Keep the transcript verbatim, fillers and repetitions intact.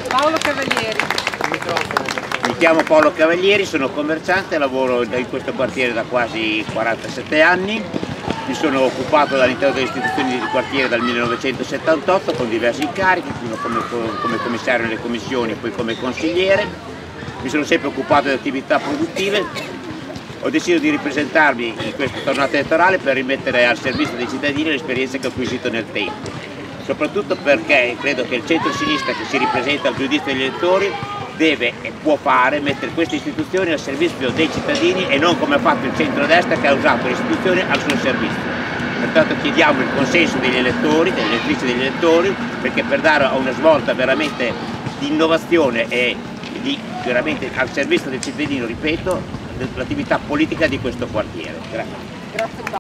Paolo Cavalieri. Mi chiamo Paolo Cavalieri, sono commerciante, lavoro in questo quartiere da quasi quarantasette anni. Mi sono occupato all'interno delle istituzioni di quartiere dal millenovecentosettantotto con diversi incarichi, prima come, come commissario nelle commissioni e poi come consigliere. Mi sono sempre occupato di attività produttive. Ho deciso di ripresentarmi in questa tornata elettorale per rimettere al servizio dei cittadini l'esperienza che ho acquisito nel tempo, soprattutto perché credo che il centro-sinistra che si ripresenta al giudizio degli elettori deve e può fare mettere queste istituzioni al servizio dei cittadini e non come ha fatto il centro-destra che ha usato le istituzioni al suo servizio. Pertanto chiediamo il consenso degli elettori, delle elettrici degli elettori, perché per dare una svolta veramente di innovazione e di, veramente al servizio del cittadino, ripeto, l'attività politica di questo quartiere. Grazie. Grazie.